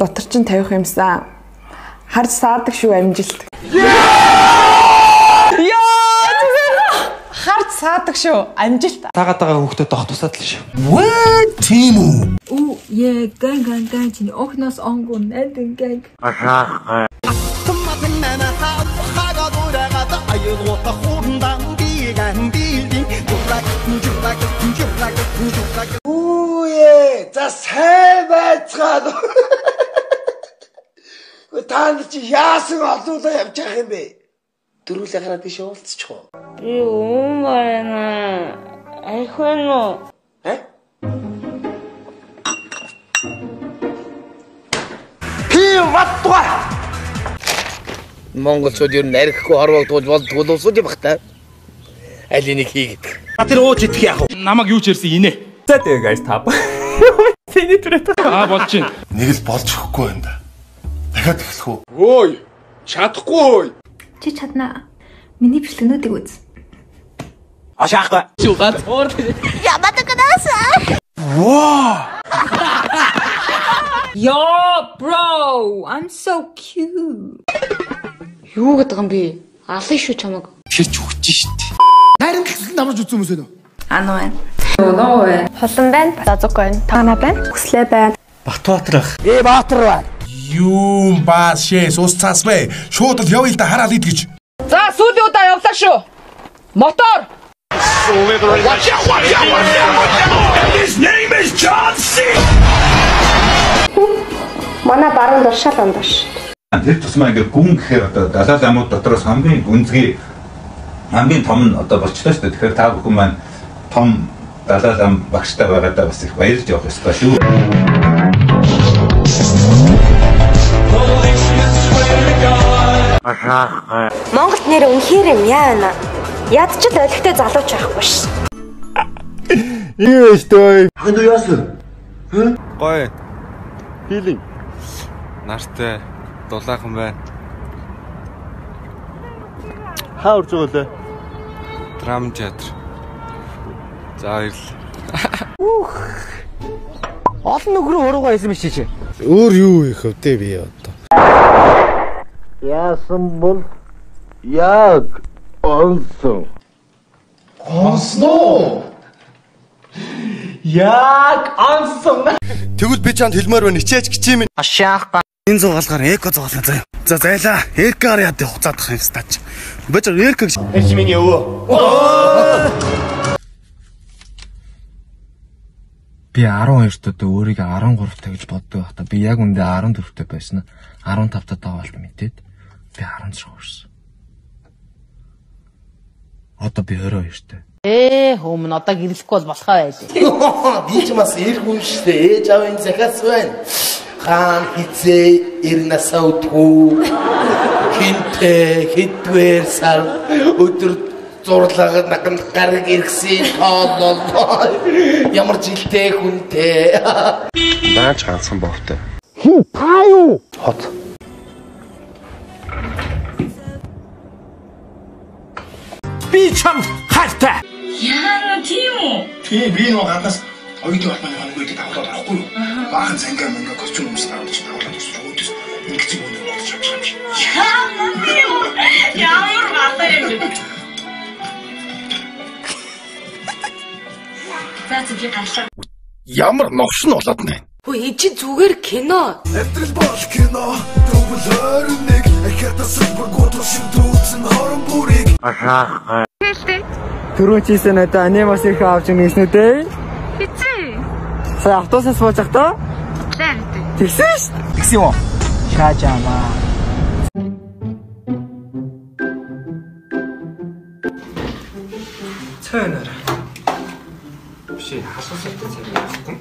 дотор чинь тавих юмсан. Харж саадаг шүү амжилт. Харж саадаг шүү амжилт. Тагаад байгаа хүүхдэд дох тусаад л шүү. What team үү? Оо яа ган чинь охноос онгоо найдан ган. Үе за сайн байцгаана. Та чи яасан олуулаа явж байгаа юм бэ? Дөрвөлээ гараад тийш уулзчих уу? Би өмөрнө. Айхвэн уу? Ваттуга. Монголчууд ер нь архихгүй хорвогдуулж болдгоо улсууд юм бах та. Аль энийг хийгээд. Тэр ууж идэх яах вэ? Намайг юу ч ярьсан инээ. За тэгээ guys тав. Тэний түрээ. Болж байна. Нэг л болж өгөхгүй юм да. Дахиад эхлэх үү? Ой, чадахгүй. Чи чадна. Миний бичлэгнүүдийг үз. Ашаахгүй. Шугат. Ямада кадаса. Ваа. Yo, bro, I'm so cute. Юу гэдэг юм бэ? Алын шүү чамаг. Ширч өгч штт. Харин гэсэн намж үзсэн хүмүүс үү? Ано байна. Ноо байна. Холон байна. Зазуг байна. Тана байна. Хүслээ байна. Батбаатрах. Баатар байна. Юу баас шээс ус цаасвэ. Шууд л явъя л да хараад идэж. За сүүлийн удаа явлаа шүү. Мотор. His name is John C. Манай баруун дуршаал ондоош. Тэр тусмаа ингээд гүн гэхээр одоо далай ламууд дотроос хамгийн гүнзгий хамгийн том нь одоо болчихлоо шүү дээ. Тэгэхээр та бүхэн маань том далай лам багштай байгаадаа бас их баярлж явах ёстой шүү. Монголд нэр үнэхээр юм яана. Ядч л олигтой залууч байхгүй ш. Юу өстой. Ханду яасан? Гой. Хилин. Нартай дулаахан байна. Хаа урж байгаа лээ? Драм театр. За баярлалаа. Олон нөхрөө уруугаа байсан биш чи. Өөр юу их өвдөө би одоо. Яасан бол яг онсон. Онсноо. Яг онсон. Тэгвэл би чанд хэлмээр байна. Ичээж гिचээ минь. Ашаах. Энэ зугаалгаар эко зугаална заяа. За зайлаа. Эркаар яд хуцаадах юм стач. Бочор эрк гэж. Эч миний өвөө. Би 12-т одоо өөрийгөө 13 таа гэж боддог байхдаа би яг үндэ 14-тэй байсан. 15-таа даваалт мэдээд би 16 хүрсэн. Одоо би 22-тэй. Өмнө одоо гэрлэхгүй бол болохоо байлээ. Би ч бас эрг хүн шүү дээ. Ээж аавын захиас байна. Хаан хизээ ирнасаа утгуу. Хинтэ хитвэр сар өдөр зурлага наган гараг иргсэн тоол ямар жилтэй хүнтэй. Наач ганцхан бовтой. Хин та юу? Хот. Би чам хайртай. Яана тийм үү? Тийм би нөгөө гаднаас оюутан болманы хоногд давуулаад авахгүй юу? Баахан цангар мөнгө костюм өмсөж авч давуулаад өсч өөдөөс ингэж юм уу болж чадчих. Яана тийм үү? Ямар батар юм бэ? Заач би гашаа. Ямар новшин болоод байна. Хөө чи зүгээр кино. Эвтрэл бол кино. Дөрвөл 21 ахиата супер готошин дүүцэн хорон бүрийг. Түрүүн чийсэн одоо анимас их авч нэгсэн үү? Хичээ. Сая автобусаас бууж захтаа? Тэгсэн шүү дээ. Тэгсэн юм уу? Шаажаамаа. Цаанаар. Биш хасуусалтай цаг явахгүй.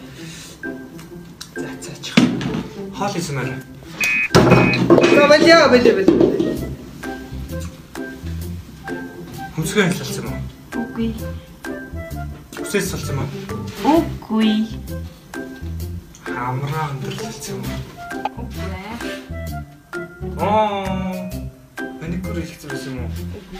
За чих. Хоол хийсмээр. Бэлээ. Хөмсгөө хэлсэн юм уу? Үгүй. Хүсээс салсан юм уу? Үгүй. Хамраа өндөрлөлсөн юм уу? Үгүй. Маникюр хийсэн байсан юм уу?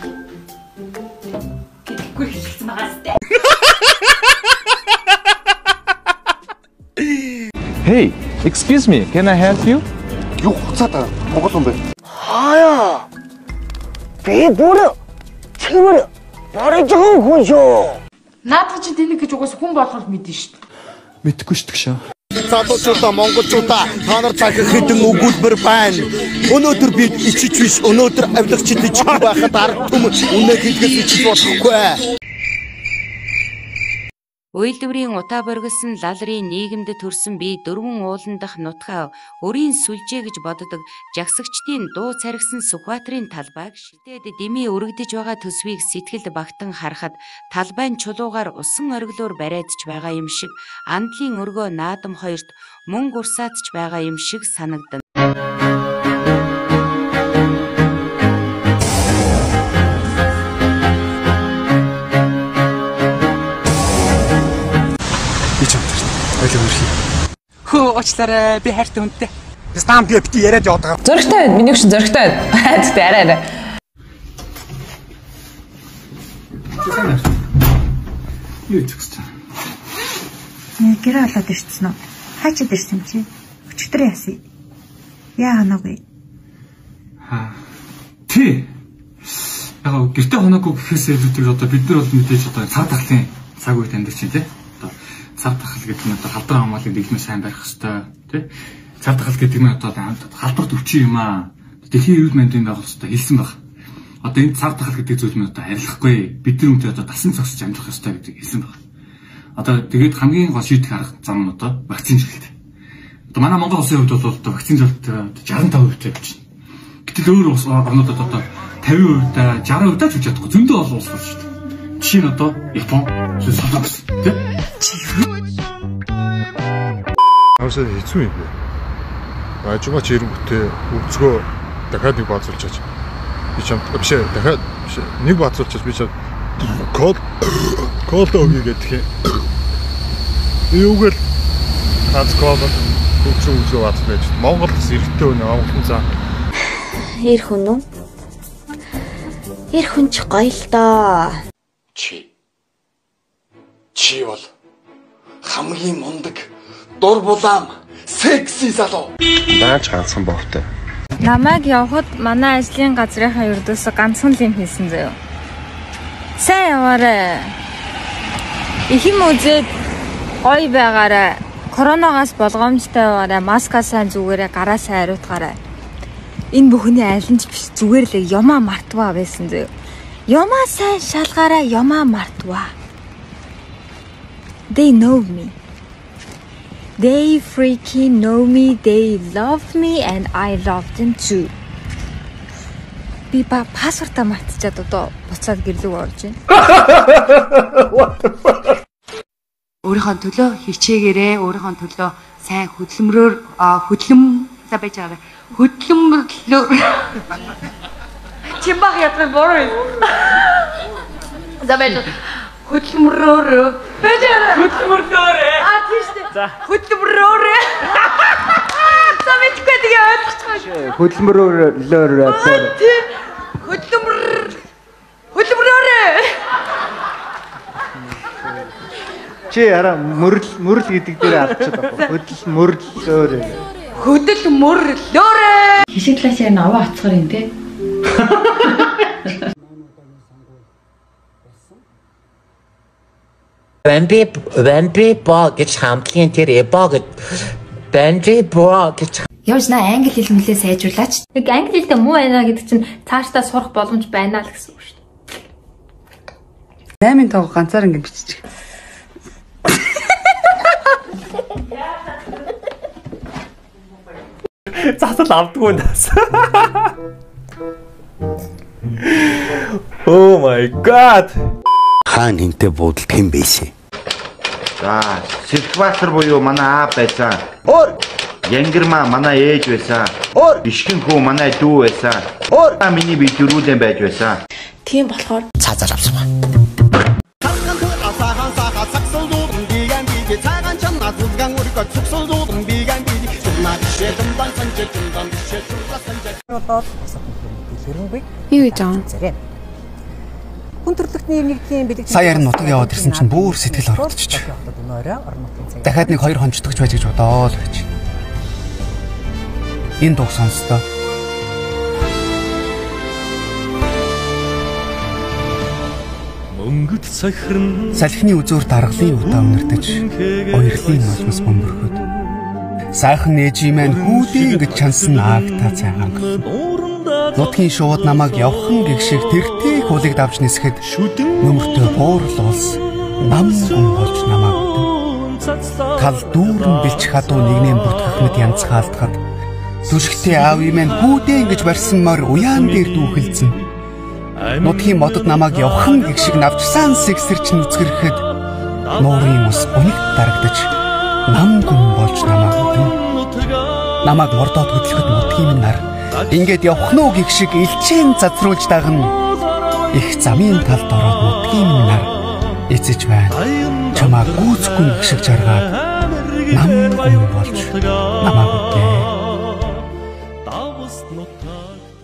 Гэхгүй хэлсэн байгаас тээ. Hey, Excuse me, can I help you? Юу хуцаад Монгол хүн бэ? Хаяа. Би бүр чимэр бараж байгаа хүн шүү. Наадах чи тэнэг гэж угаас хүн болохоор мэдэн шүү дээ. Мэдхгүй шүү дээ. Залуучуудаа монголчуудаа та нар захих хэдэн өгүүлбэр байна. Өнөөдөр би ичиж биш, өнөөдөр авлагчид ичиж байхад арга түмэн үнэ хэлгээс ичиж болохгүй. Уйлдврийн утаа боргисон лалрын нийгэмд төрсэн би дөрвөн уулан дахь нутгаа өрийн сүлжээ гэж боддог жагсагчдын дуу царгисан Сүхбаатарын талбайг шилдээд дэмий өргөдөж байгаа төсвийг сэтгэлд багтан харахад талбайн чулуугаар усан ориглоор бариадч байгаа юм шиг андлын өргөө наадам хоёрт мөн гурсаатч байгаа юм шиг санагдана. Хөө очлаарай би хайртай хүнтэй. Стам би бити яриад яваад байгаа. Зөрөгтэй байд. Миний хөшин зөрөгтэй байд. Хайцтай арай. Юу ч гэсэн. Гэрээ болоод ирсэн үү? Хаачаад ирсэн юм чи? Өчтөр яасан. Яа ханаагүй. Тий. Яг гэртээ хоноогүй гэхээсээ бид одоо бид нар бол мэдээж одоо цаг тахлын цаг үед амьд чинь тий. Одоо цаг тахал гэдэг нь одоо халдвар хамгааллыг дэглэмээ сайн барих хэрэгтэй тий. Цаг тахал гэдэг нь одоо халдварт өвчин юм аа. Дэлхийн эрүүл мэндийн байгууллагын хэлсэн баг. Одоо энэ цаг тахал гэдэг зүйл нь одоо арилахгүй бид нар үнтэй одоо дасан зогсож амьдрах хэрэгтэй гэдэг хэлсэн баг. Одоо тэгээд хамгийн гол шийдэх арга зам нь одоо вакцин хэрэгтэй. Одоо манай Монгол улсын хувьд бол одоо вакцин зөвлөлт 65% явчихна. Гэтэл өөр орнуудад одоо 50%, 60% ч үж чадахгүй зөндөө олон улс болж шүү дээ. Жишээ нь одоо Япон, Солонгос тийм. Авсаа хэцүү юм бэ? Ажмаач ирэнгүүтээ өвцгөө дахиад нэг баазуулчаач. Би чамд биш дахиад нэг баазуулчаач би чамд кол өгье гэдэг юм. Юугэл хацкол өвцгөө баазуулж Монгол бас эрэгтэй өнөө Монголын цаа. Эр хүн үү? Эр хүн ч гоё л доо. Чи бол хамгийн мундаг дур булаам секси залуу. Наач ганцхан бовтой. Намайг явахад манай ажлын газрынхаа ердөөсө ганцхан л юм хийсэн заяа. Сайн яваарэ. Их юм үзээд гоё байгаарэ. Коронавигаас болгоомжтой байгаарэ. Маска сайн зүгээрээ, гараа сайн хариуцгаарай. Энэ бүхний аль нь ч биш зүгээр л ямаа мартваа байсан заяа. Ямаа сайн шалгаараа, ямаа мартваа. They know me. They freaking know me. They love me and I love them too. Би пассвортаа мартчихад одоо буцаад гэрлүү орж байна. Өөрийнхөө төлөө хичээгээрээ, өөрийнхөө төлөө сайн хөдлөмрөөр байж байгаа. Хөдлөмрлөөр. Чимбах ятгах бороо. Забэл хөдлөмрөөр. Хөдлөмрөөр. Тийм шүү дээ. Хөдлөмрөөр. Замэчгүй тэгээ ойлгочихгүй. Хөдлөмрөөр. Тийм. Хөдлөмрөөр. Чи хараа мөрл гэдэг дээр алдчихад байна. Хөдлөмрлөөр. Хөдлөмрлөөр. Хишиг класээр наваа оцгор юм те. Вампи боо гэж хамтлагийн тэр эбо гэж Вампи боо гэж Явж наа англи хэл мөлөө сайжруулаач. Нэг англи хэлтэй муу байна гэдэг чинь цаашдаа сурах боломж байна л гэсэн үг шүү дээ. 8-ын тоог ганцаар ингэ биччих. Засал авдгүй нас. Oh my god. Хаан хинтээ буудалд хэн байсан? За, Сүхбаатар буюу манай аав байсан. Өөр Янгирмаа манай ээж байсан. Өөр Ишгэн хүү манай дүү байсан. Өөр миний бие дөрүүдэн байж байсан. Тийм болохоор цаазаар авсан ба. Юу гэж аа? Хүн төрөлхтний нэгдлийн бэлэг. Сая ярин нутаг яваад ирсэн чинь бүр сэтгэл хорогдчих. Дахиад нэг 2 хонцтогч байж гэж бодоо л гэж. энэ дуу сонстоо. Салхины үзүүр даргалын удаа өнөрдөж уярлын нулимс бөмбөрөхөд сайхан нээжи маань хүүдээ гэж чансан аагтаа цайгаан. Нутгийн шууд намайг явхан гэгшиг тэртээ хулыг давж нисгэхэд нөмөртөө буурал улс нам гүн болж намайг үтэн. Кал дүүрэн бэлч хадуу нэгнээ бүтгэх мэт янзхаалтахад түшигтээ аав имэн хүүдээ гэж барьсан мор уяан дээр дүүхэлцэн. Нутгийн модод намайг явхан гэгшиг навчсан сэгсэрч нүцгэрхэд нуурын ус унигт дарагдаж нам гүн болж намайг үтэн. Намайг мордоод хөдлөхөд нутгийн нар ингээд явхнуу гэгшиг илчээн зазруулж дагна. Их замын талд ороод нутгийн нар эцэж байна. Чамаа гүйцэхгүй гэгшиг жаргаад нам гүн болж намайг үтэн.